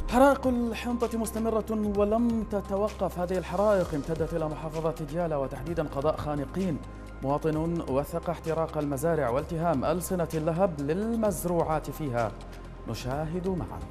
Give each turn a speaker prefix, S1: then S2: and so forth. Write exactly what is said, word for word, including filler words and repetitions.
S1: حرائق الحنطة مستمرة ولم تتوقف. هذه الحرائق امتدت إلى محافظة ديالى وتحديدا قضاء خانقين. مواطن وثق احتراق المزارع والتهام ألسنة اللهب للمزروعات فيها. نشاهد معا.